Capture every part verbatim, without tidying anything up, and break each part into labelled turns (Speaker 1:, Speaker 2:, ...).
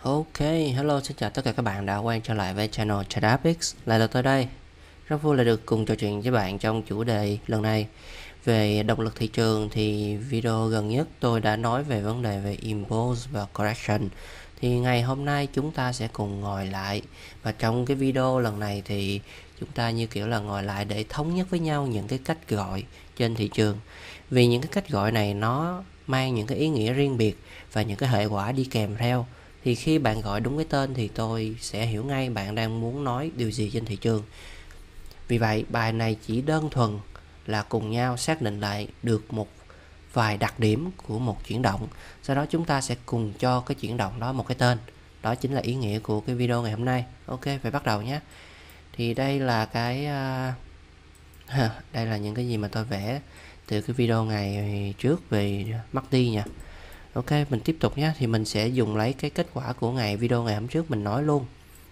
Speaker 1: Ok, hello, xin chào tất cả các bạn đã quay trở lại với channel TradeUpX. Lại là tôi đây. Rất vui là được cùng trò chuyện với bạn trong chủ đề lần này về động lực thị trường. Thì video gần nhất tôi đã nói về vấn đề về impulse và correction. Thì ngày hôm nay chúng ta sẽ cùng ngồi lại, và trong cái video lần này thì chúng ta như kiểu là ngồi lại để thống nhất với nhau những cái cách gọi trên thị trường. Vì những cái cách gọi này nó mang những cái ý nghĩa riêng biệt và những cái hệ quả đi kèm theo. Thì khi bạn gọi đúng cái tên thì tôi sẽ hiểu ngay bạn đang muốn nói điều gì trên thị trường. Vì vậy bài này chỉ đơn thuần là cùng nhau xác định lại được một vài đặc điểm của một chuyển động. Sau đó chúng ta sẽ cùng cho cái chuyển động đó một cái tên. Đó chính là ý nghĩa của cái video ngày hôm nay. Ok, phải bắt đầu nhé. Thì đây là cái uh, đây là những cái gì mà tôi vẽ từ cái video ngày trước về em a xê đê nha. Ok, mình tiếp tục nhé. Thì mình sẽ dùng lấy cái kết quả của ngày video ngày hôm trước mình nói luôn.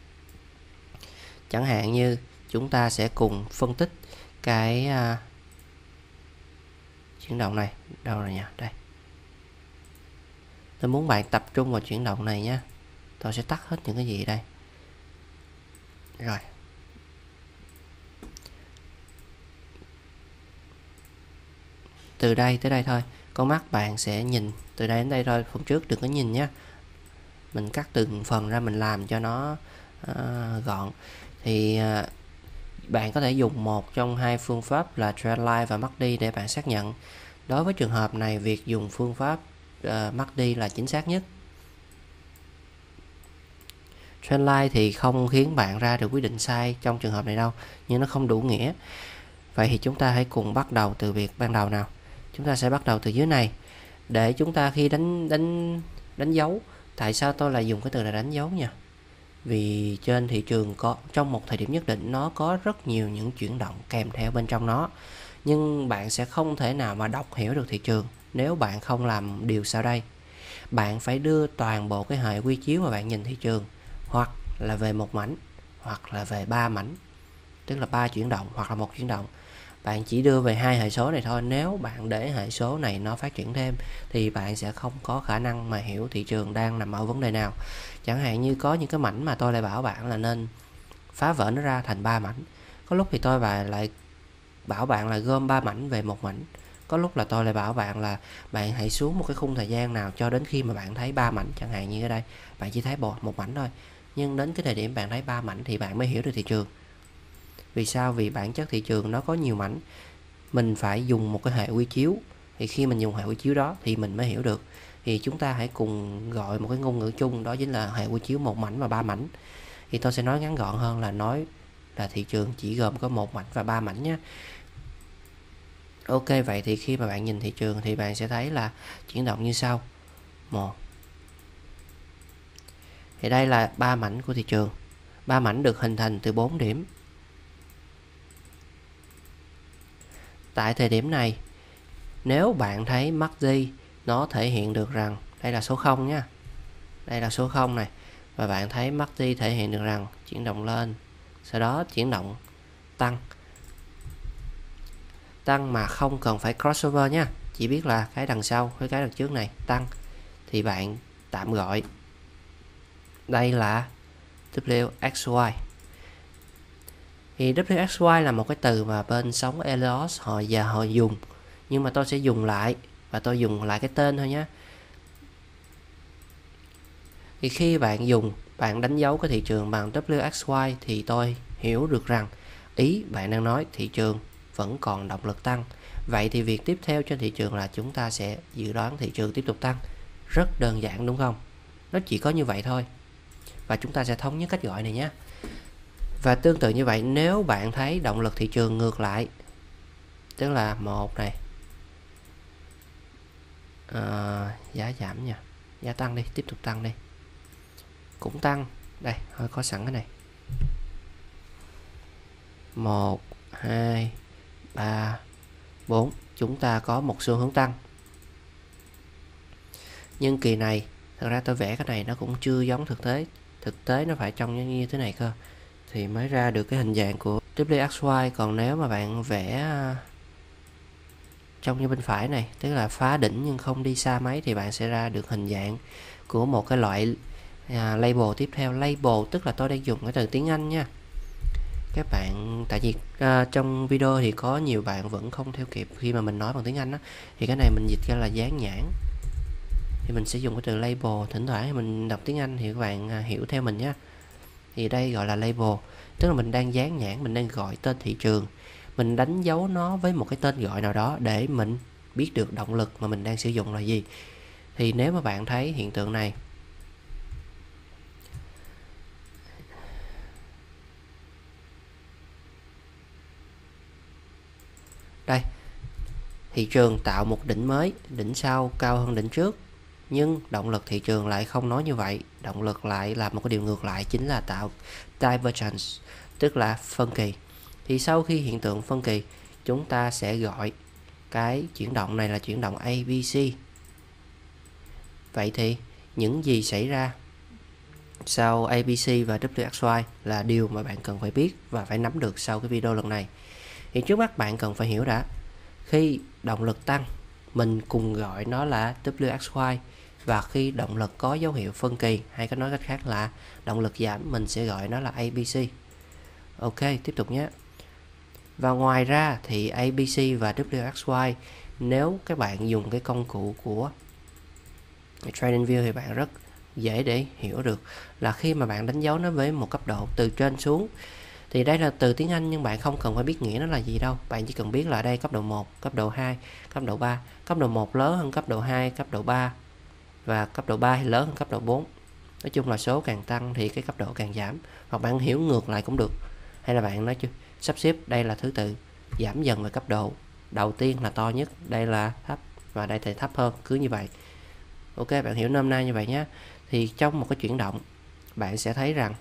Speaker 1: Chẳng hạn như chúng ta sẽ cùng phân tích cái uh, chuyển động này. Đâu rồi nhỉ? Đây. Tôi muốn bạn tập trung vào chuyển động này nhé. Tôi sẽ tắt hết những cái gì đây. Rồi. Từ đây tới đây thôi. Con mắt bạn sẽ nhìn từ đây đến đây thôi. Phần trước đừng có nhìn nhé. Mình cắt từng phần ra, mình làm cho nó uh, gọn. Thì uh, bạn có thể dùng một trong hai phương pháp là Trendline và em a xê đê để bạn xác nhận. Đối với trường hợp này, việc dùng phương pháp uh, em a xê đê là chính xác nhất. Trendline thì không khiến bạn ra được quyết định sai trong trường hợp này đâu, nhưng nó không đủ nghĩa. Vậy thì chúng ta hãy cùng bắt đầu từ việc ban đầu nào. Chúng ta sẽ bắt đầu từ dưới này để chúng ta khi đánh đánh đánh dấu. Tại sao tôi lại dùng cái từ là đánh dấu nha? Vì trên thị trường có trong một thời điểm nhất định nó có rất nhiều những chuyển động kèm theo bên trong nó, nhưng bạn sẽ không thể nào mà đọc hiểu được thị trường nếu bạn không làm điều sau đây. Bạn phải đưa toàn bộ cái hệ quy chiếu mà bạn nhìn thị trường hoặc là về một mảnh hoặc là về ba mảnh, tức là ba chuyển động hoặc là một chuyển động. Bạn chỉ đưa về hai hệ số này thôi. Nếu bạn để hệ số này nó phát triển thêm thì bạn sẽ không có khả năng mà hiểu thị trường đang nằm ở vấn đề nào. Chẳng hạn như có những cái mảnh mà tôi lại bảo bạn là nên phá vỡ nó ra thành ba mảnh. Có lúc thì tôi lại bảo bạn là gom ba mảnh về một mảnh. Có lúc là tôi lại bảo bạn là bạn hãy xuống một cái khung thời gian nào cho đến khi mà bạn thấy ba mảnh. Chẳng hạn như ở đây bạn chỉ thấy một mảnh thôi, nhưng đến cái thời điểm bạn thấy ba mảnh thì bạn mới hiểu được thị trường. Vì sao? Vì bản chất thị trường nó có nhiều mảnh. Mình phải dùng một cái hệ quy chiếu. Thì khi mình dùng hệ quy chiếu đó thì mình mới hiểu được. Thì chúng ta hãy cùng gọi một cái ngôn ngữ chung, đó chính là hệ quy chiếu một mảnh và ba mảnh. Thì tôi sẽ nói ngắn gọn hơn là nói là thị trường chỉ gồm có một mảnh và ba mảnh nhé. Ok, vậy thì khi mà bạn nhìn thị trường thì bạn sẽ thấy là chuyển động như sau. Một. Thì đây là ba mảnh của thị trường. Ba mảnh được hình thành từ bốn điểm. Tại thời điểm này, nếu bạn thấy em a xê đê nó thể hiện được rằng đây là số không nha. Đây là số không này. Và bạn thấy em a xê đê thể hiện được rằng chuyển động lên, sau đó chuyển động tăng. Tăng mà không cần phải crossover nha. Chỉ biết là cái đằng sau với cái đằng trước này tăng. Thì bạn tạm gọi đây là W X Y. Thì W X Y là một cái từ mà bên sóng Elliott họ và họ dùng, nhưng mà tôi sẽ dùng lại và tôi dùng lại cái tên thôi nhé. Thì khi bạn dùng, bạn đánh dấu cái thị trường bằng W X Y thì tôi hiểu được rằng ý bạn đang nói thị trường vẫn còn động lực tăng. Vậy thì việc tiếp theo trên thị trường là chúng ta sẽ dự đoán thị trường tiếp tục tăng. Rất đơn giản đúng không? Nó chỉ có như vậy thôi. Và chúng ta sẽ thống nhất cách gọi này nhé. Và tương tự như vậy, nếu bạn thấy động lực thị trường ngược lại, tức là một này, à, giá giảm nha, giá tăng đi, tiếp tục tăng đi, cũng tăng. Đây, thôi có sẵn cái này. Một, hai, ba, bốn. Chúng ta có một xu hướng tăng. Nhưng kỳ này, thật ra tôi vẽ cái này nó cũng chưa giống thực tế. Thực tế nó phải trông như thế này cơ thì mới ra được cái hình dạng của W X Y. Còn nếu mà bạn vẽ trông như bên phải này, tức là phá đỉnh nhưng không đi xa mấy, thì bạn sẽ ra được hình dạng của một cái loại à, label tiếp theo. Label tức là tôi đang dùng cái từ tiếng Anh nha các bạn, tại vì à, trong video thì có nhiều bạn vẫn không theo kịp khi mà mình nói bằng tiếng Anh đó, thì cái này mình dịch ra là dán nhãn, thì mình sẽ dùng cái từ label. Thỉnh thoảng thì mình đọc tiếng Anh thì các bạn à, hiểu theo mình nhé. Thì đây gọi là label, tức là mình đang dán nhãn, mình đang gọi tên thị trường, mình đánh dấu nó với một cái tên gọi nào đó để mình biết được động lực mà mình đang sử dụng là gì. Thì nếu mà bạn thấy hiện tượng này, đây, thị trường tạo một đỉnh mới, đỉnh sau cao hơn đỉnh trước, nhưng động lực thị trường lại không nói như vậy. Động lực lại là một cái điều ngược lại, chính là tạo divergence, tức là phân kỳ. Thì sau khi hiện tượng phân kỳ, chúng ta sẽ gọi cái chuyển động này là chuyển động a bê xê. Vậy thì những gì xảy ra sau a bê xê và vê ích i là điều mà bạn cần phải biết và phải nắm được sau cái video lần này. Thì trước mắt bạn cần phải hiểu đã, khi động lực tăng mình cùng gọi nó là vê ích i, và khi động lực có dấu hiệu phân kỳ, hay có nói cách khác là động lực giảm, mình sẽ gọi nó là a bê xê. Ok, tiếp tục nhé. Và ngoài ra thì a bê xê và vê ích i, nếu các bạn dùng cái công cụ của TradingView thì bạn rất dễ để hiểu được là khi mà bạn đánh dấu nó với một cấp độ từ trên xuống, thì đây là từ tiếng Anh nhưng bạn không cần phải biết nghĩa nó là gì đâu. Bạn chỉ cần biết là đây cấp độ một, cấp độ hai, cấp độ ba. Cấp độ một lớn hơn cấp độ hai, cấp độ ba, và cấp độ ba lớn hơn cấp độ bốn. Nói chung là số càng tăng thì cái cấp độ càng giảm. Hoặc bạn hiểu ngược lại cũng được. Hay là bạn nói chứ sắp xếp đây là thứ tự giảm dần về cấp độ. Đầu tiên là to nhất, đây là thấp, và đây thì thấp hơn, cứ như vậy. Ok, bạn hiểu nôm na như vậy nhé. Thì trong một cái chuyển động, bạn sẽ thấy rằng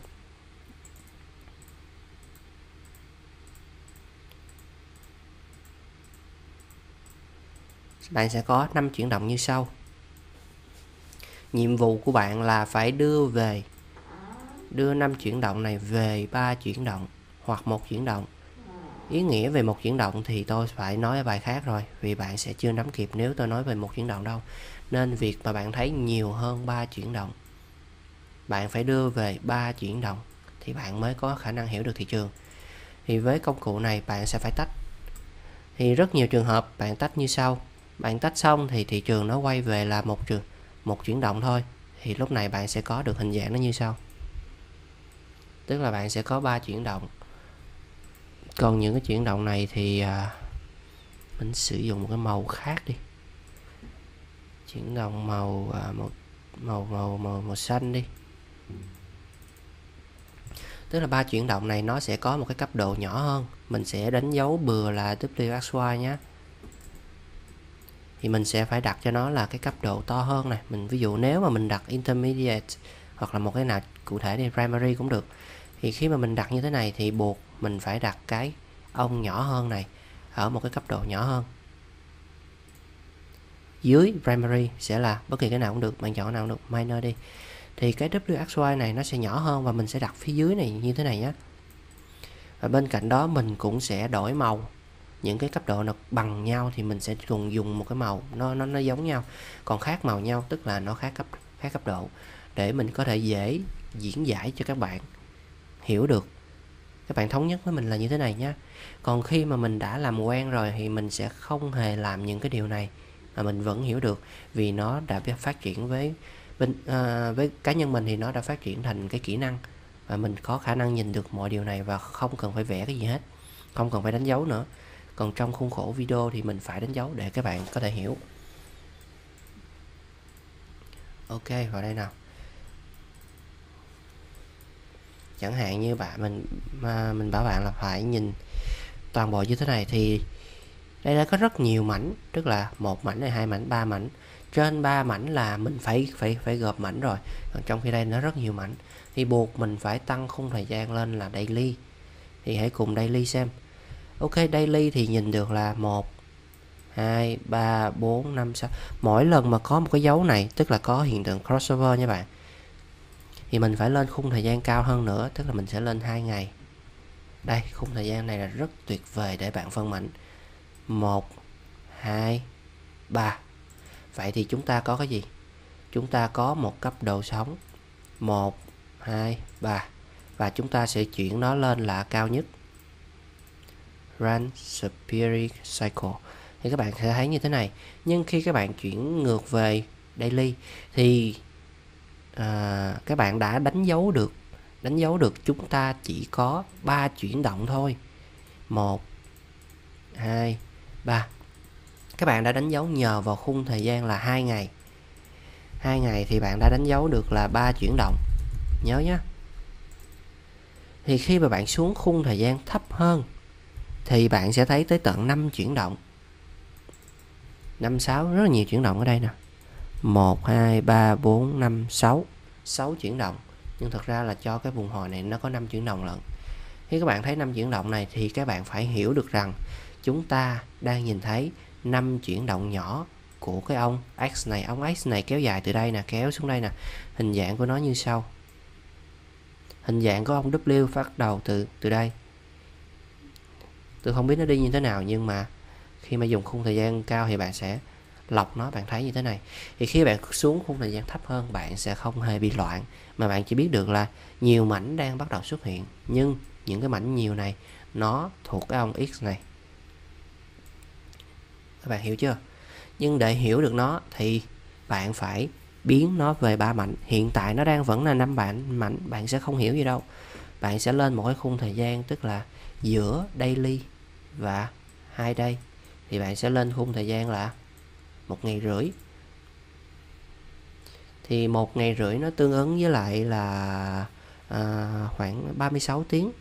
Speaker 1: bạn sẽ có năm chuyển động như sau. Nhiệm vụ của bạn là phải đưa về đưa năm chuyển động này về ba chuyển động hoặc một chuyển động. Ý nghĩa về một chuyển động thì tôi phải nói ở bài khác rồi, vì bạn sẽ chưa nắm kịp nếu tôi nói về một chuyển động đâu. Nên việc mà bạn thấy nhiều hơn ba chuyển động, bạn phải đưa về ba chuyển động thì bạn mới có khả năng hiểu được thị trường. Thì với công cụ này bạn sẽ phải tách. Thì rất nhiều trường hợp bạn tách như sau. Bạn tách xong thì thị trường nó quay về là một trường một chuyển động thôi. Thì lúc này bạn sẽ có được hình dạng nó như sau. Tức là bạn sẽ có ba chuyển động. Còn những cái chuyển động này thì à, mình sử dụng một cái màu khác đi. Chuyển động màu à, màu, màu màu màu màu xanh đi. Tức là ba chuyển động này nó sẽ có một cái cấp độ nhỏ hơn. Mình sẽ đánh dấu bừa là vê ích i nhé. Thì mình sẽ phải đặt cho nó là cái cấp độ to hơn này. Mình ví dụ nếu mà mình đặt intermediate hoặc là một cái nào cụ thể thì primary cũng được. Thì khi mà mình đặt như thế này thì buộc mình phải đặt cái ông nhỏ hơn này ở một cái cấp độ nhỏ hơn. Dưới primary sẽ là bất kỳ cái nào cũng được, bạn chọn nào cũng được, minor đi. Thì cái vê ích i này nó sẽ nhỏ hơn và mình sẽ đặt phía dưới này như thế này nhé. Và bên cạnh đó mình cũng sẽ đổi màu. Những cái cấp độ nào bằng nhau thì mình sẽ cùng dùng một cái màu nó nó nó giống nhau, còn khác màu nhau tức là nó khác cấp khác cấp độ, để mình có thể dễ diễn giải cho các bạn hiểu được. Các bạn thống nhất với mình là như thế này nhé. Còn khi mà mình đã làm quen rồi thì mình sẽ không hề làm những cái điều này mà mình vẫn hiểu được, vì nó đã phát triển với bên à, với cá nhân mình thì nó đã phát triển thành cái kỹ năng, và mình có khả năng nhìn được mọi điều này và không cần phải vẽ cái gì hết, không cần phải đánh dấu nữa. Còn trong khuôn khổ video thì mình phải đánh dấu để các bạn có thể hiểu. Ok, vào đây nào. Chẳng hạn như bạn mình mà mình bảo bạn là phải nhìn toàn bộ như thế này, thì đây đã có rất nhiều mảnh, tức là một mảnh này, hai mảnh, ba mảnh. Trên ba mảnh là mình phải phải phải gộp mảnh rồi. Còn trong khi đây nó rất nhiều mảnh thì buộc mình phải tăng khung thời gian lên là daily. Thì hãy cùng daily xem. Ok, daily thì nhìn được là một, hai, ba, bốn, năm, sáu. Mỗi lần mà có một cái dấu này tức là có hiện tượng crossover nha bạn. Thì mình phải lên khung thời gian cao hơn nữa, tức là mình sẽ lên hai ngày. Đây, khung thời gian này là rất tuyệt vời để bạn phân mảnh. một, hai, ba. Vậy thì chúng ta có cái gì? Chúng ta có một cấp độ sống một, hai, ba. Và chúng ta sẽ chuyển nó lên là cao nhất. Run Spirit Cycle. Thì các bạn sẽ thấy như thế này. Nhưng khi các bạn chuyển ngược về daily thì à, các bạn đã đánh dấu được đánh dấu được chúng ta chỉ có ba chuyển động thôi. một, hai, ba. Các bạn đã đánh dấu nhờ vào khung thời gian là hai ngày. hai ngày thì bạn đã đánh dấu được là ba chuyển động. Nhớ nhé. Thì khi mà bạn xuống khung thời gian thấp hơn thì bạn sẽ thấy tới tận năm chuyển động. năm, sáu, rất là nhiều chuyển động ở đây nè. một, hai, ba, bốn, năm, sáu. sáu chuyển động. Nhưng thật ra là cho cái vùng hồi này nó có năm chuyển động lận. Khi các bạn thấy năm chuyển động này thì các bạn phải hiểu được rằng chúng ta đang nhìn thấy năm chuyển động nhỏ của cái ong X này. Ong X này kéo dài từ đây nè, kéo xuống đây nè. Hình dạng của nó như sau. Hình dạng của ong W bắt đầu từ từ đây. Tôi không biết nó đi như thế nào, nhưng mà khi mà dùng khung thời gian cao thì bạn sẽ lọc nó, bạn thấy như thế này. Thì khi bạn xuống khung thời gian thấp hơn, bạn sẽ không hề bị loạn, mà bạn chỉ biết được là nhiều mảnh đang bắt đầu xuất hiện. Nhưng những cái mảnh nhiều này nó thuộc cái ong X này. Các bạn hiểu chưa? Nhưng để hiểu được nó thì bạn phải biến nó về ba mảnh. Hiện tại nó đang vẫn là năm mảnh, mảnh bạn sẽ không hiểu gì đâu. Bạn sẽ lên một cái khung thời gian, tức là giữa daily và hai day thì bạn sẽ lên khung thời gian là một ngày rưỡi. Thì một ngày rưỡi nó tương ứng với lại là à, khoảng ba mươi sáu tiếng.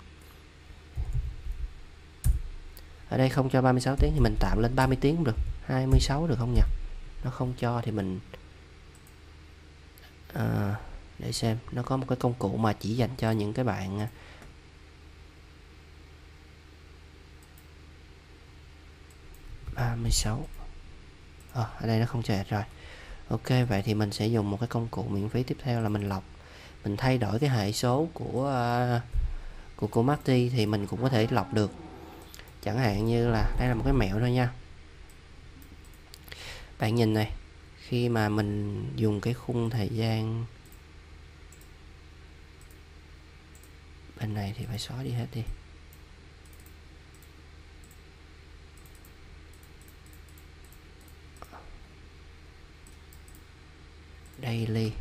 Speaker 1: Ở đây không cho ba mươi sáu tiếng thì mình tạm lên ba mươi tiếng cũng được. hai mươi sáu được không nhỉ? Nó không cho thì mình à, để xem. Nó có một cái công cụ mà chỉ dành cho những cái bạn ba mươi sáu. à, Ở đây nó không cho rồi. Ok, vậy thì mình sẽ dùng một cái công cụ miễn phí tiếp theo là mình lọc. Mình thay đổi cái hệ số của uh, của của Marty thì mình cũng có thể lọc được. Chẳng hạn như là đây là một cái mẹo thôi nha. Bạn nhìn này, khi mà mình dùng cái khung thời gian bên này thì phải xóa đi hết đi. Daily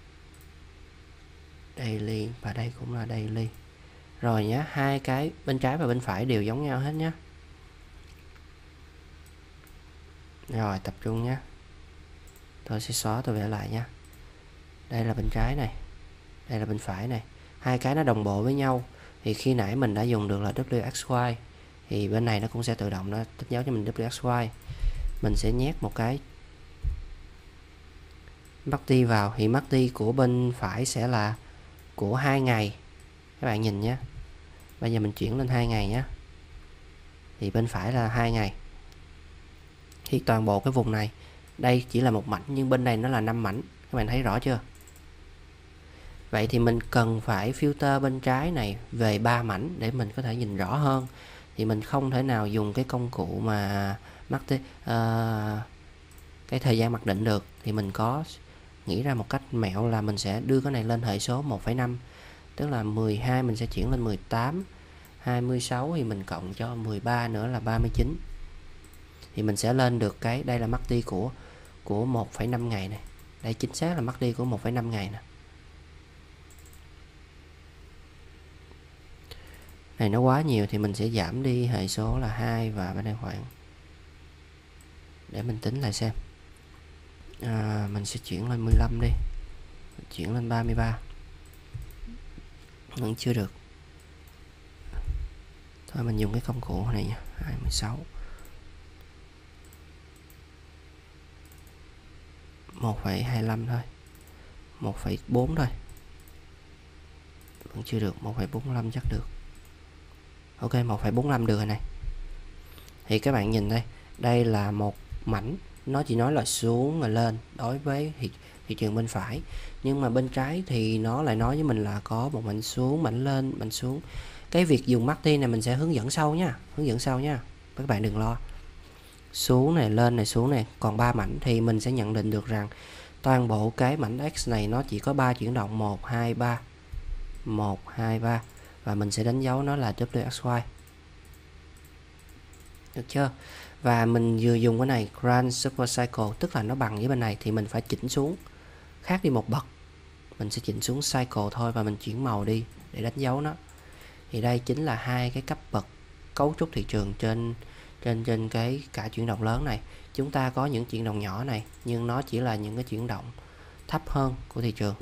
Speaker 1: daily và đây cũng là daily. Rồi nhé, hai cái bên trái và bên phải đều giống nhau hết nhé. Rồi tập trung nhé. Tôi sẽ xóa, tôi vẽ lại nha. Đây là bên trái này, đây là bên phải này. Hai cái nó đồng bộ với nhau. Thì khi nãy mình đã dùng được là W X Y, thì bên này nó cũng sẽ tự động nó tích dấu cho mình W X Y. Mình sẽ nhét một cái Marty vào. Thì Marty của bên phải sẽ là của hai ngày. Các bạn nhìn nhé. Bây giờ mình chuyển lên hai ngày nhé. Thì bên phải là hai ngày. Thì toàn bộ cái vùng này, đây chỉ là một mảnh nhưng bên đây nó là năm mảnh. Các bạn thấy rõ chưa? Vậy thì mình cần phải filter bên trái này về ba mảnh để mình có thể nhìn rõ hơn. Thì mình không thể nào dùng cái công cụ mà Marty, uh, cái thời gian mặc định được. Thì mình có nghĩ ra một cách mẹo là mình sẽ đưa cái này lên hệ số một phẩy năm. Tức là mười hai mình sẽ chuyển lên mười tám. hai mươi sáu thì mình cộng cho mười ba nữa là ba mươi chín. Thì mình sẽ lên được cái, đây là Marty của của một phẩy năm ngày này. Đây chính xác là Marty của một phẩy năm ngày nè. Này nó quá nhiều thì mình sẽ giảm đi hệ số là hai và bên đây khoảng, để mình tính lại xem. À, mình sẽ chuyển lên mười lăm đi. Mình chuyển lên ba mươi ba. Vẫn chưa được. Thôi mình dùng cái công cụ này nha, hai mươi sáu. một phẩy hai lăm thôi. một phẩy bốn thôi. Vẫn chưa được, một phẩy bốn lăm chắc được. Ok, một phẩy bốn lăm được rồi này. Thì các bạn nhìn đây, đây là một mảnh, nó chỉ nói là xuống và lên đối với thị, thị trường bên phải. Nhưng mà bên trái thì nó lại nói với mình là có một mảnh xuống, mảnh lên, mảnh xuống. Cái việc dùng Marty này mình sẽ hướng dẫn sau nha, hướng dẫn sau nha. Các bạn đừng lo. Xuống này, lên này, xuống này, còn ba mảnh thì mình sẽ nhận định được rằng toàn bộ cái mảnh X này nó chỉ có ba chuyển động, một hai ba, một hai ba, và mình sẽ đánh dấu nó là W X Y. Được chưa? Và mình vừa dùng cái này Grand Supercycle, tức là nó bằng với bên này thì mình phải chỉnh xuống khác đi một bậc. Mình sẽ chỉnh xuống Cycle thôi và mình chuyển màu đi để đánh dấu nó. Thì đây chính là hai cái cấp bậc cấu trúc thị trường trên trên trên cái cả chuyển động lớn này. Chúng ta có những chuyển động nhỏ này nhưng nó chỉ là những cái chuyển động thấp hơn của thị trường.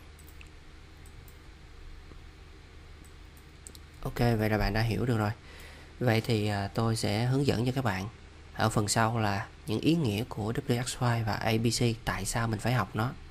Speaker 1: Ok, vậy là bạn đã hiểu được rồi. Vậy thì à, tôi sẽ hướng dẫn cho các bạn ở phần sau là những ý nghĩa của W X Y và A B C, tại sao mình phải học nó.